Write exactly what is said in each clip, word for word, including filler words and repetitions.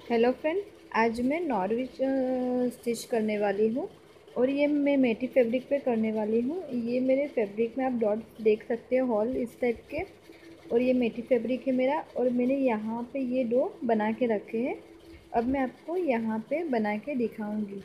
Hello friend, आज मैं Norwich stitch करने वाली हूँ और ये मैं मेटी फैब्रिक पे करने वाली हूँ। ये मेरे फैब्रिक में आप डॉट देख सकते हो, हॉल इस टाइप के। और ये मेटी फैब्रिक है मेरा, और मैंने यहाँ पे ये डो बना के रखे हैं। अब मैं आपको यहाँ पे बना के दिखाऊंगी।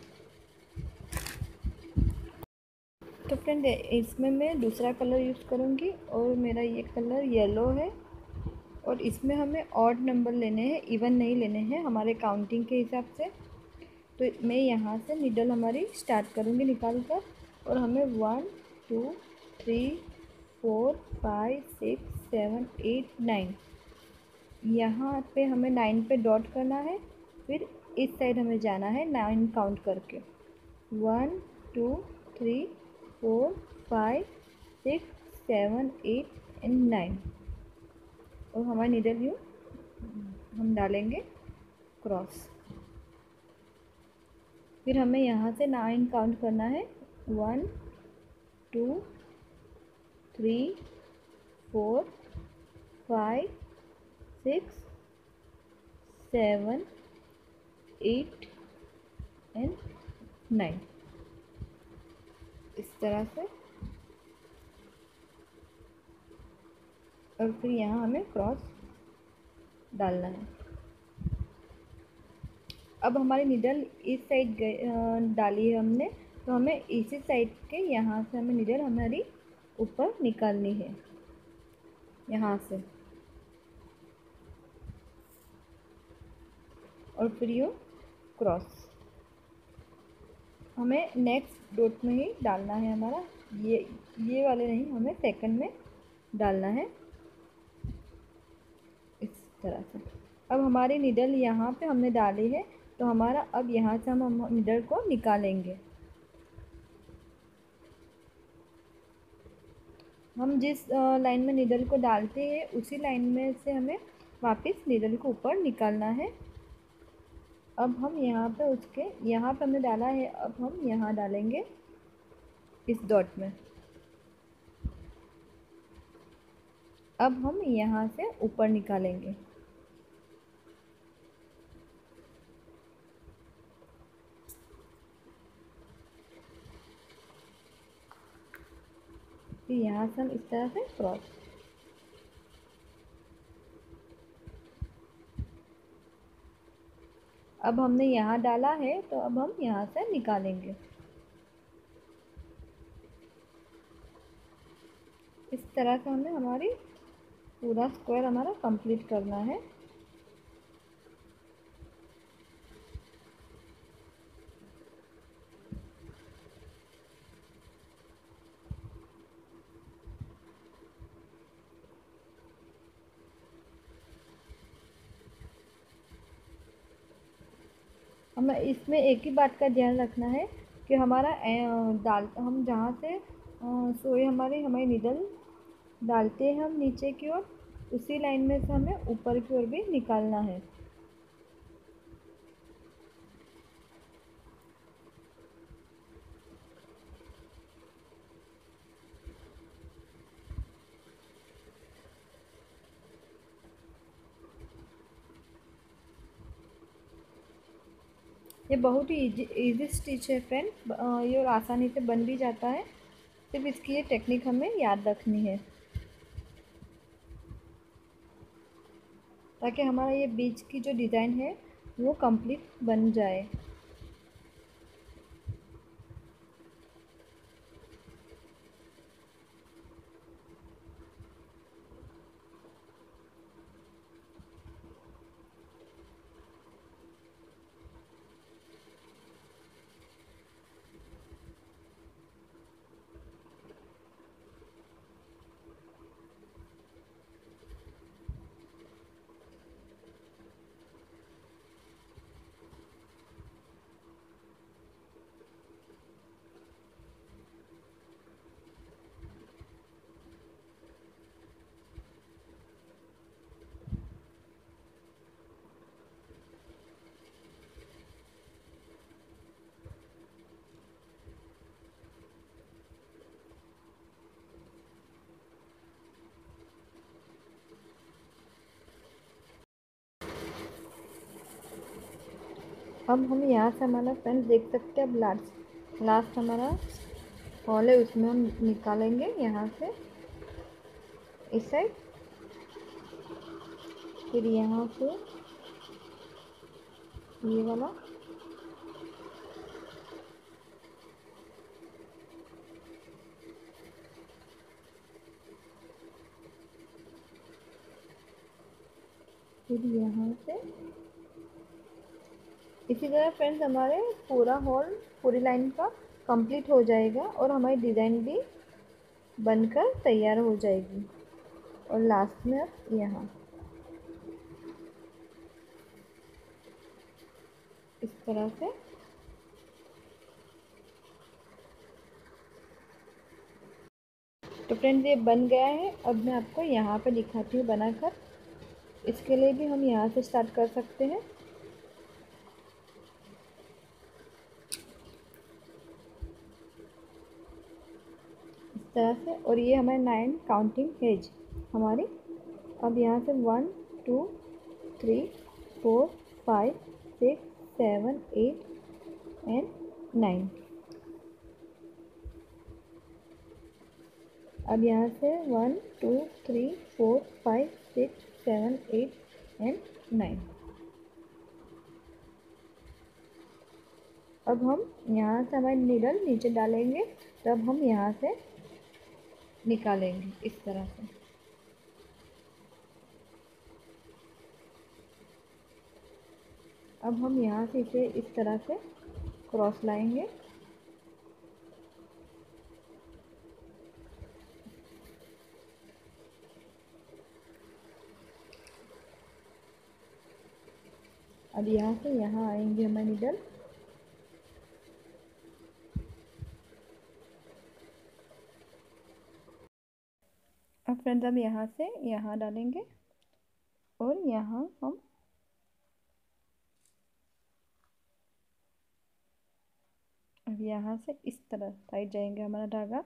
तो फ्रेंड, इसमें मैं दूसरा कलर यूज़ करूँगी और मेरा ये कलर येलो है। और इसमें हमें ऑड नंबर लेने हैं, इवन नहीं लेने हैं हमारे काउंटिंग के हिसाब से। तो मैं यहाँ से निडल हमारी स्टार्ट करूँगी निकाल कर, और हमें one two three four five six seven eight nine, यहाँ पे हमें नाइन पे डॉट करना है। फिर इस साइड हमें जाना है नाइन काउंट करके, one two three four five six seven eight and nine. और हमारी निडल यूँ हम डालेंगे क्रॉस। फिर हमें यहाँ से नाइन काउंट करना है, one two three four five six seven eight and nine, इस तरह से। और फिर यहाँ हमें क्रॉस डालना है। अब हमारी निडल इस साइड डाली है हमने, तो हमें इसी साइड के यहाँ से हमें निडल हमारी ऊपर निकालनी है, यहाँ से। और फिर यूँ क्रॉस हमें नेक्स्ट डॉट में ही डालना है हमारा, ये ये वाले नहीं, हमें सेकंड में डालना है, इस तरह से। अब हमारी निडल यहाँ पे हमने डाली है, तो हमारा अब यहाँ से हम, हम निडल को निकालेंगे। हम जिस लाइन में निडल को डालते हैं उसी लाइन में से हमें वापस निडल को ऊपर निकालना है। अब हम यहाँ पे उसके यहाँ पे हमने डाला है, अब हम यहाँ डालेंगे इस डॉट में। अब हम यहाँ से ऊपर निकालेंगे। फिर यहाँ से हम इस तरह से क्रॉस। अब हमने यहाँ डाला है, तो अब हम यहाँ से निकालेंगे। इस तरह से हमें हमारी पूरा स्क्वायर हमारा कंप्लीट करना है। हमें इसमें एक ही बात का ध्यान रखना है कि हमारा डाल हम जहाँ से सोए हमारी हमारी निडल डालते हैं हम नीचे की ओर, उसी लाइन में से हमें ऊपर की ओर भी निकालना है। ये बहुत ही इजी इजी स्टिच है फ्रेंड, ये और आसानी से बन भी जाता है। सिर्फ इसकी ये टेक्निक हमें याद रखनी है, ताकि हमारा ये बीच की जो डिज़ाइन है वो कंप्लीट बन जाए। अब हम यहाँ से हमारा फ्रेंड्स देख सकते हैं, अब लास्ट लास्ट हमारा हॉल है, उसमें हम निकालेंगे यहाँ से इस साइड, फिर यहाँ से ये वाला, फिर यहाँ से इसी तरह फ्रेंड्स हमारे पूरा हॉल पूरी लाइन का कंप्लीट हो जाएगा और हमारी डिज़ाइन भी बनकर तैयार हो जाएगी। और लास्ट में अब यहाँ इस तरह से तो फ्रेंड्स ये बन गया है। अब मैं आपको यहाँ पे दिखाती हूँ बनाकर। इसके लिए भी हम यहाँ से स्टार्ट कर सकते हैं। इस तरह से, और ये हमारे नाइन काउंटिंग एज हमारी। अब यहाँ से one two three four five six seven eight and nine. अब यहाँ से one two three four five six seven eight and nine. अब हम यहाँ से हमारी नीडल नीचे डालेंगे, तब हम यहाँ से निकालेंगे इस तरह से। अब हम यहाँ से इसे इस तरह से क्रॉस लाएंगे। अब यहाँ से यहाँ आएंगे हमारी नीडल। अब फ्रेंड्स अब यहाँ से यहाँ डालेंगे और यहाँ हम अब यहाँ से इस तरह साइड जाएंगे हमारा धागा।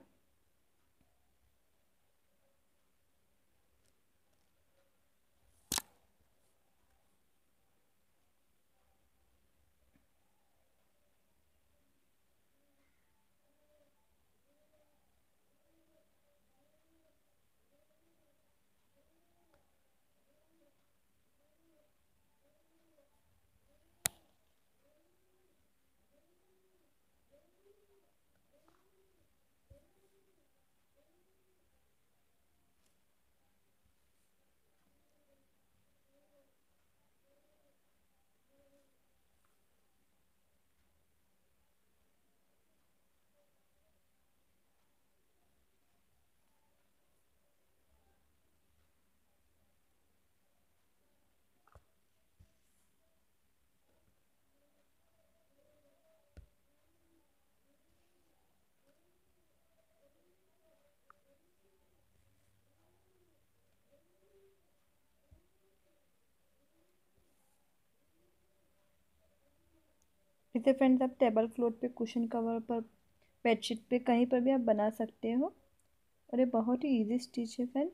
इसे फ्रेंड्स आप टेबल क्लॉथ पे, कुशन कवर पर, बेडशीट पे, कहीं पर भी आप बना सकते हो और ये बहुत ही इजी स्टिच है फ्रेंड्स।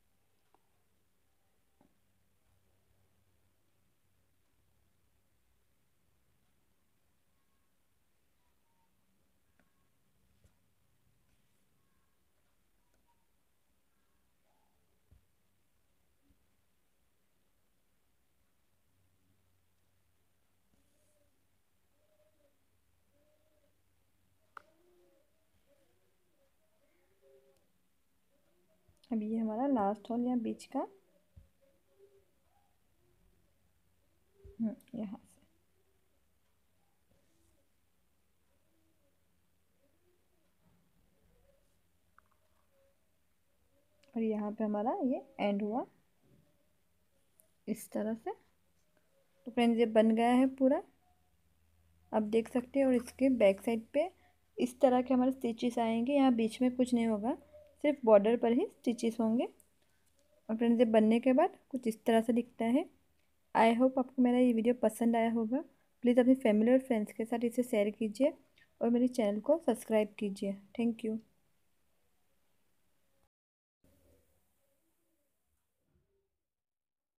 अब ये हमारा लास्ट हॉल यहाँ बीच का, यहाँ से और यहाँ पे हमारा ये एंड हुआ इस तरह से। तो फ्रेंड्स ये बन गया है पूरा, आप देख सकते हैं। और इसके बैक साइड पे इस तरह के हमारे स्टिचेस आएंगे। यहाँ बीच में कुछ नहीं होगा, सिर्फ बॉर्डर पर ही स्टिचेस होंगे। और फ्रेंड्स ये बनने के बाद कुछ इस तरह से दिखता है। आई होप आपको मेरा ये वीडियो पसंद आया होगा। प्लीज़ अपनी फैमिली और फ्रेंड्स के साथ इसे शेयर कीजिए और मेरे चैनल को सब्सक्राइब कीजिए। Thank you.